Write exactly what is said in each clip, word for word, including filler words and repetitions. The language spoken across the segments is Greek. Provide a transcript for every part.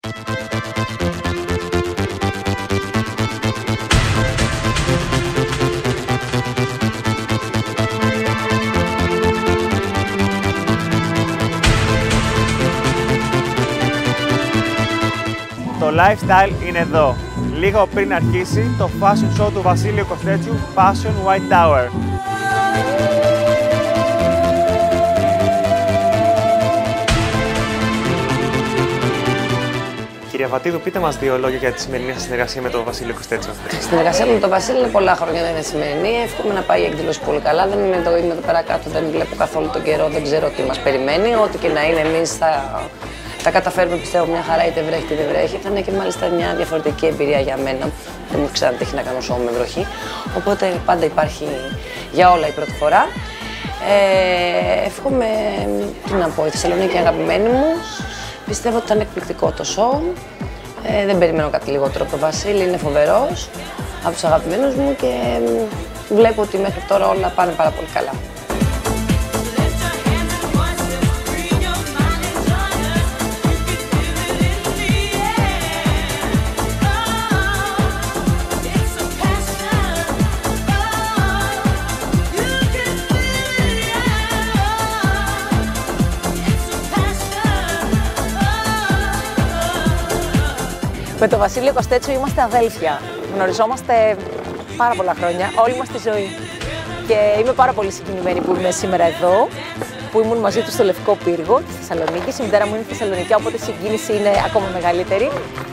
Το lifestyle είναι εδώ, λίγο πριν αρχίσει το fashion show του Βασίλειου Κοστέτσιου Fashion White Tower. Κυρία Βατίδου, πείτε μας δύο λόγια για τη σημερινή συνεργασία με τον Βασίλειο Κοστέτσιο. Η συνεργασία με τον Βασίλη είναι πολλά χρόνια, δεν είναι σημερινή. Εύχομαι να πάει η εκδήλωση πολύ καλά. Δεν είμαι εδώ, είμαι εδώ πέρα κάτω, δεν βλέπω καθόλου τον καιρό, δεν ξέρω τι μας περιμένει. Ό,τι και να είναι, εμείς θα. Θα καταφέρουμε, πιστεύω, μια χαρά, είτε βρέχει είτε δεν βρέχει. Θα είναι και μάλιστα μια διαφορετική εμπειρία για μένα. Δεν μου ξέρω αν έχει να κάνω σώμα με βροχή. Οπότε πάντα υπάρχει για όλα η πρώτη φορά. Ε, εύχομαι, τι να πω, η Θεσσαλονίκη αγαπημένη μου. Πιστεύω ότι ήταν εκπληκτικό το σώμα. Ε, δεν περιμένω κάτι λιγότερο από τον Βασίλη. Είναι φοβερός, από τους αγαπημένους μου και βλέπω ότι μέχρι τώρα όλα πάνε πάρα πολύ καλά. Με τον Βασίλειο Κοστέτσιο είμαστε αδέλφια. Γνωριζόμαστε πάρα πολλά χρόνια, όλη μας τη ζωή. Και είμαι πάρα πολύ συγκινημένη που είμαι σήμερα εδώ, που ήμουν μαζί του στο Λευκό Πύργο της Θεσσαλονίκης. Η μητέρα μου είναι Θεσσαλονικιά, οπότε η συγκίνηση είναι ακόμα μεγαλύτερη.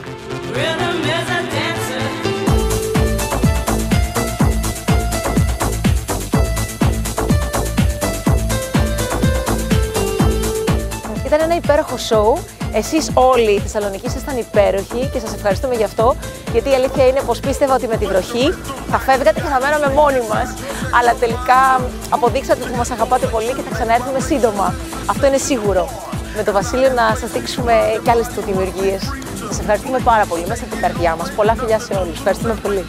Ήταν ένα υπέροχο σοου. Εσείς όλοι οι Θεσσαλονικοί ήσασταν υπέροχοι και σας ευχαριστούμε γι' αυτό, γιατί η αλήθεια είναι πως πίστευα ότι με τη βροχή θα φεύγατε και θα μέναμε μόνοι μας. Αλλά τελικά αποδείξατε ότι μας αγαπάτε πολύ και θα ξαναέρθουμε σύντομα. Αυτό είναι σίγουρο. Με τον Βασίλειο να σας δείξουμε κι άλλες δημιουργίες. Σας ευχαριστούμε πάρα πολύ μέσα από την καρδιά μας. Πολλά φιλιά σε όλους. Ευχαριστούμε πολύ.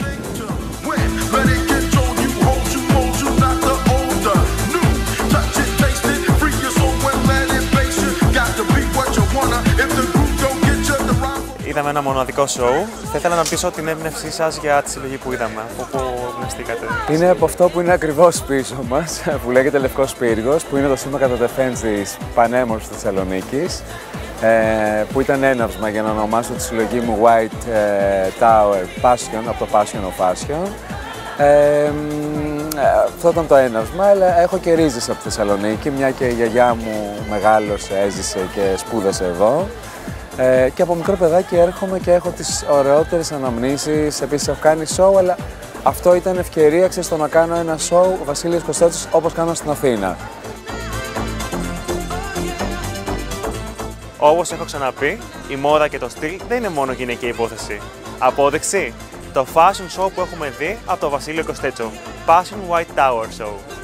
Είδαμε ένα μοναδικό σοου. Θα ήθελα να πείσω την έμπνευσή σας για τη συλλογή που είδαμε. Από πού εμπνευστήκατε? Είναι από αυτό που είναι ακριβώς πίσω μας, που λέγεται Λευκός Πύργος, που είναι το σήμα κατά τεφέν της πανέμορφης Θεσσαλονίκης, που ήταν έναυσμα για να ονομάσω τη συλλογή μου White Tower Passion, από το Passion of Fashion. Ε, αυτό ήταν το έναυσμα, αλλά έχω και ρίζες από τη Θεσσαλονίκη, μια και η γιαγιά μου μεγάλωσε, έζησε και σπούδασε εδώ. Ε, και από μικρό παιδάκι έρχομαι και έχω τις ωραιότερες αναμνήσεις. Επίσης έχω κάνει σοου, αλλά αυτό ήταν ευκαιρία ξέρεις, στο να κάνω ένα σοου ο Βασίλειος Κοστέτσιος όπως κάνω στην Αθήνα. Όπως έχω ξαναπεί, η μόδα και το στυλ δεν είναι μόνο γυναική υπόθεση. Απόδειξη, το fashion show που έχουμε δει από τον Βασίλειο Κοστέτσιο, Fashion White Tower Show.